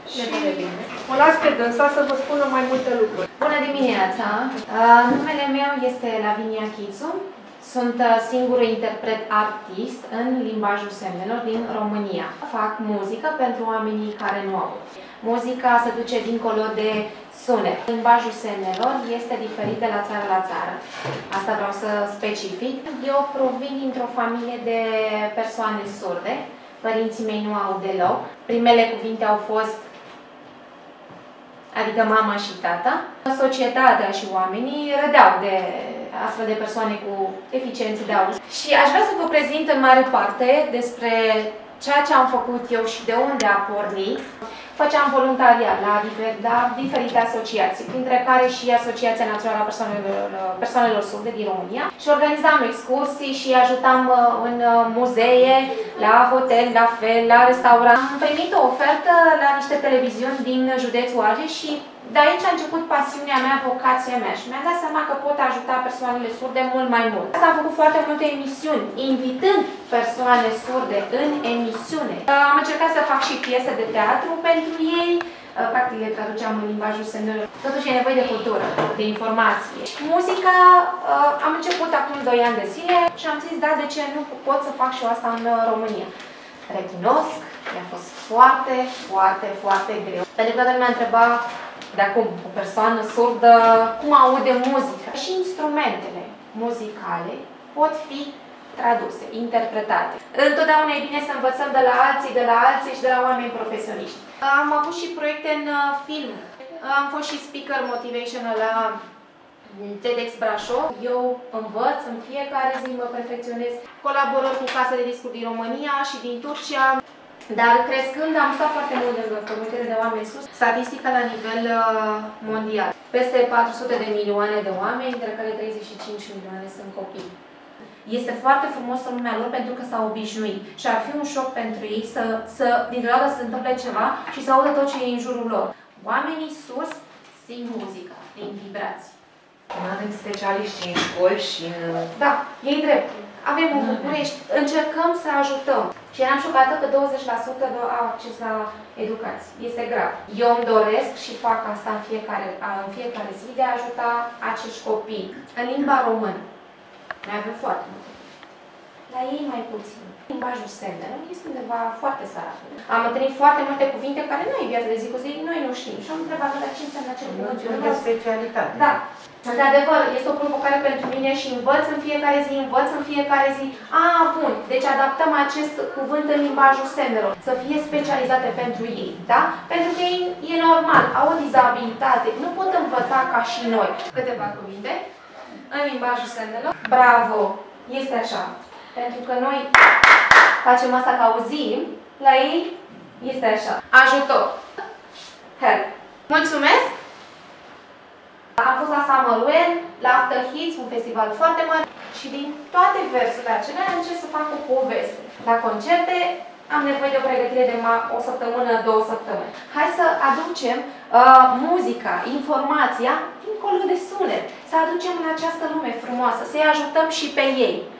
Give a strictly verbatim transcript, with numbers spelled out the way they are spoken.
și o las pe dânsa să vă spună mai multe lucruri. Bună dimineața! Numele meu este Lavinia Chițu. Sunt singurul interpret artist în limbajul semnelor din România. Fac muzică pentru oamenii care nu au. Muzica se duce dincolo de sunet. Limbajul semnelor este diferit de la țară la țară. Asta vreau să specific. Eu provin dintr-o familie de persoane surde. Părinții mei nu au deloc. Primele cuvinte au fost, adică mama și tata. Societatea și oamenii râdeau de astfel de persoane cu deficiențe de auz. Și aș vrea să vă prezint în mare parte despre ceea ce am făcut eu și de unde a pornit. Făceam voluntariat la, la diferite asociații, printre care și Asociația Națională a Persoanelor, Persoanelor Surde din România. Și organizam excursii și ajutam în muzee, la hotel, la fel, la restaurant. Am primit o ofertă la niște televiziuni din județul Argeș și de aici a început pasiunea mea, vocația mea și mi-am dat seama că pot ajuta persoanele surde mult mai mult. Asta am făcut foarte multe emisiuni, invitând persoane surde în emisiune. Am încercat să fac și piese de teatru pentru ei, practic le traduceam în limbajul semnelor. Totuși e nevoie de cultură, de informație. Muzica am început acum doi ani de zile și am zis, da, de ce nu pot să fac și eu asta în România. Recunosc, mi-a fost foarte, foarte, foarte greu. Pentru că toată lumea întreba de acum, o persoană surdă, cum aude muzică. Și instrumentele muzicale pot fi traduse, interpretate. Întotdeauna e bine să învățăm de la alții, de la alții și de la oameni profesioniști. Am avut și proiecte în film. Am fost și speaker motivational la TEDx Brașov. Eu învăț, în fiecare zi mă perfecționez. Colaborări cu case de discuri din România și din Turcia. Dar crescând am stat foarte mult în comunitățile de oameni sus. Statistica la nivel uh, mondial. Peste patru sute de milioane de oameni, dintre care treizeci și cinci milioane sunt copii. Este foarte frumos în lumea lor pentru că s-au obișnuit. Și ar fi un șoc pentru ei să, să dintr-o dată să se întâmple ceva și să audă tot ce e în jurul lor. Oamenii surzi simt muzica, prin vibrații. Noi avem specialiști în școli și în... Da, ei drept. Avem în București, încercăm să ajutăm. Și eram șocată că douăzeci la sută au acces la educație. Este grav. Eu îmi doresc și fac asta în fiecare, în fiecare zi de a ajuta acești copii. În limba română. Mai avem foarte multe. La ei mai puțin. Limbajul semnelor este undeva foarte sărac. Am întâlnit foarte multe cuvinte care nu e viața de zi cu zi, noi nu știm. Și am întrebat la ce înseamnă acel cuvânt. Nu de specialitate. Da. Într-adevăr, este o provocare pentru mine și învăț în fiecare zi, învăț în fiecare zi. A, bun, deci adaptăm acest cuvânt în limbajul semnelor, să fie specializate pentru ei, da? Pentru că ei, e normal, au o dizabilitate, nu pot învăța ca și noi. Câteva cuvinte în limbajul semnelor. Bravo! Este așa. Pentru că noi facem asta că auzim, la ei este așa. Ajutor. Help. Mulțumesc! Am fost la Summerwell, la After Hits, un festival foarte mare și din toate versurile acelea încerc să fac o poveste. La concerte am nevoie de o pregătire de o săptămână, două săptămâni. Hai să aducem uh, muzica, informația dincolo de sunet, să aducem în această lume frumoasă, să-i ajutăm și pe ei.